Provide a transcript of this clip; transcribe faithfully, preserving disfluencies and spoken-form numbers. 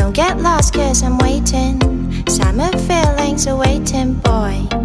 Don't get lost cause I'm waiting. Summer feelings are waiting, boy.